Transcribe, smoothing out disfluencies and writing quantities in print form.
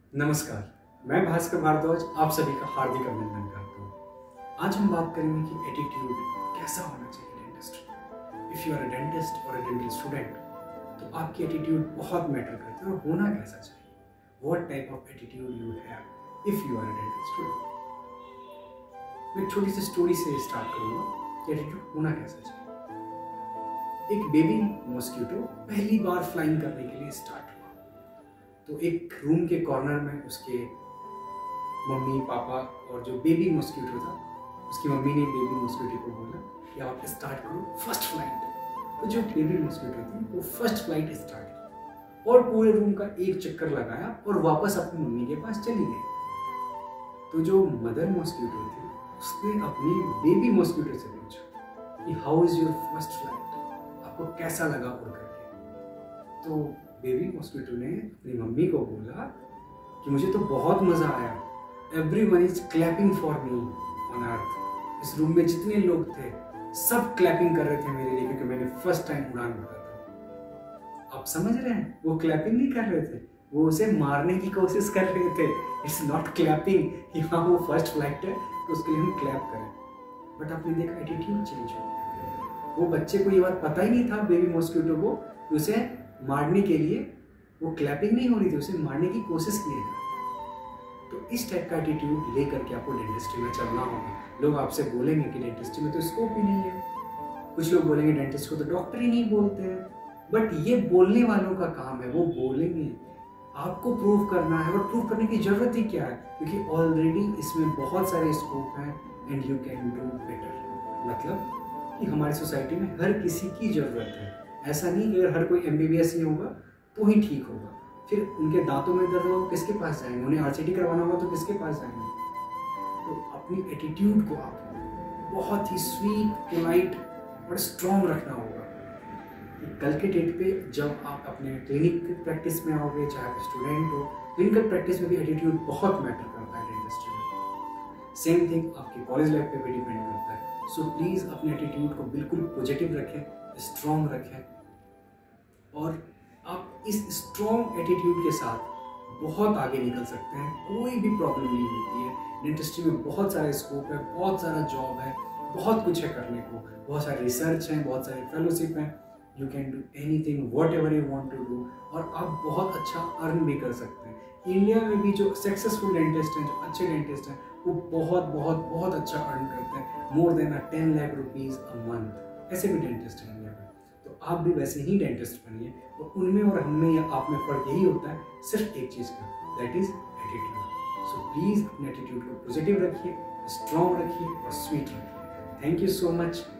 नमस्कार, मैं भास्कर भारद्वाज आप सभी का हार्दिक अभिनंदन करता हूँ। आज हम बात करेंगे कि एटीट्यूड कैसा होना चाहिए डेंटिस्ट में। If you are a dentist और अ डेंटल स्टूडेंट तो आपकी एटीट्यूड बहुत मैटर करता है और होना कैसा चाहिए। What type of attitude you have if you are a dental student. मैं एक छोटी सी स्टोरी से स्टार्ट करूँगा कि एटीट्यूड होना कैसा चाहिए। एक बेबी मॉस्किटो पहली बार फ्लाइंग करने के लिए स्टार्ट हुआ तो एक रूम के कॉर्नर में उसके मम्मी पापा और जो बेबी मॉस्किटो था उसकी मम्मी ने बेबी मॉस्किटो को बोला कि आप स्टार्ट करो फर्स्ट फ्लाइट। तो जो बेबी मॉस्किटो थी वो फर्स्ट फ्लाइट स्टार्ट की और पूरे रूम का एक चक्कर लगाया और वापस अपनी मम्मी के पास चली गई। तो जो मदर मॉस्किटो थी उसने अपनी बेबी मॉस्किटो से पूछा कि how is your first flight, आपको कैसा लगा उड़ करके। तो बेबी मॉस्किटो ने अपनी मम्मी को बोला कि मुझे तो बहुत मज़ा आया, everyone is clapping for me on earth. इस रूम में जितने लोग थे सब क्लैपिंग कर रहे थे मेरे लिए क्योंकि मैंने फर्स्ट टाइम उड़ान भरा था। आप समझ रहे हैं, वो क्लैपिंग नहीं कर रहे थे, वो उसे मारने की कोशिश कर रहे थे। इट्स नॉट क्लैपिंग कि हाँ वो फर्स्ट फ्लाइट है तो उसके लिए हम क्लैप करें। बट आपने देखा एटीट्यूड चेंज हो गया। वो बच्चे को ये बात पता ही नहीं था बेबी मॉस्किटो को, उसे मारने के लिए वो क्लैपिंग नहीं हो रही थी, उसे मारने की कोशिश की है। तो इस टाइप का एटीट्यूड लेकर के आपको डेंटिस्ट्री में चलना होगा। लोग आपसे बोलेंगे कि डेंटिस्ट्री में तो स्कोप ही नहीं है, कुछ लोग बोलेंगे डेंटिस्ट को तो डॉक्टर ही नहीं बोलते हैं। बट ये बोलने वालों का काम है, वो बोलेंगे, आपको प्रूव करना है। और प्रूव करने की जरूरत ही क्या है, क्योंकि ऑलरेडी इसमें बहुत सारे स्कोप हैं and you can do better. मतलब कि हमारी सोसाइटी में हर किसी की ज़रूरत है। ऐसा नहीं कि अगर हर कोई MBBS नहीं होगा तो ही ठीक होगा। फिर उनके दांतों में दर्द होगा किसके पास जाएंगे, उन्हें RCT करवाना होगा तो किसके पास जाएंगे। तो अपनी एटीट्यूड को आपको बहुत ही स्वीट, पोलाइट और स्ट्रॉन्ग रखना होगा। कल के डेट पे जब आप अपने क्लिनिक प्रैक्टिस में आओगे, चाहे आप स्टूडेंट हो, क्लिनिकल प्रैक्टिस में भी एटीट्यूड बहुत मैटर करता है डेंटिस्ट्री में। सेम थिंग आपकी कॉलेज लाइफ पे भी डिपेंड करता है। सो प्लीज़ अपने एटीट्यूड को बिल्कुल पॉजिटिव रखें, स्ट्रॉन्ग रखें और आप इस स्ट्रॉन्ग एटीट्यूड के साथ बहुत आगे निकल सकते हैं। कोई भी प्रॉब्लम नहीं होती है। डेंटिस्ट्री में बहुत सारा स्कोप है, बहुत सारा जॉब है, बहुत कुछ है करने को, बहुत सारे रिसर्च हैं, बहुत सारे फेलोशिप हैं। You can do anything whatever you want to do और आप बहुत अच्छा अर्न भी कर सकते हैं। इंडिया में भी जो सक्सेसफुल डेंटिस्ट हैं, जो अच्छे डेंटिस्ट हैं, वो बहुत बहुत बहुत अच्छा अर्न करते हैं, more than 10 lakh rupees a month. ऐसे भी डेंटिस्ट हैं इंडिया में। तो आप भी वैसे ही डेंटिस्ट बनिए और उनमें और हमें या आप में फ़र्क यही होता है सिर्फ एक चीज़ का, that is attitude. So please अपने एटीट्यूड को पॉजिटिव रखिए, स्ट्रॉन्ग रखिए और स्वीट रखिए। Thank you so much.